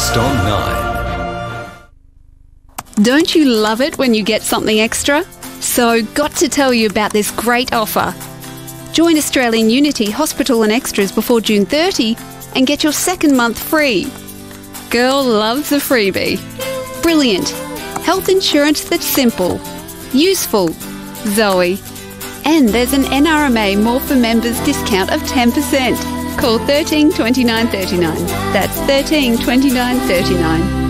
Just on 9. Don't you love it when you get something extra? So, got to tell you about this great offer. Join Australian Unity Hospital and Extras before June 30 and get your second month free. Girl loves a freebie. Brilliant. Health insurance that's simple. Useful. Zoe. And there's an NRMA More for Members discount of 10%. Call 13 29 39. That's 13 29 39.